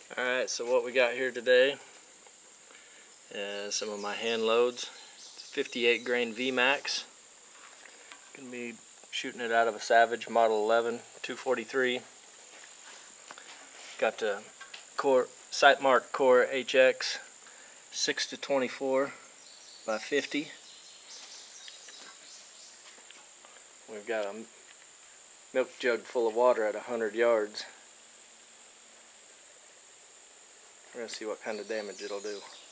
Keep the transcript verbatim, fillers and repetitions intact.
Alright, so what we got here today is some of my hand loads. It's a fifty-eight grain V max. Gonna be shooting it out of a Savage Model eleven two forty-three. Got the core sight mark core H X six to twenty-four by fifty. We've got a milk jug full of water at one hundred yards. We're going to see what kind of damage it'll do.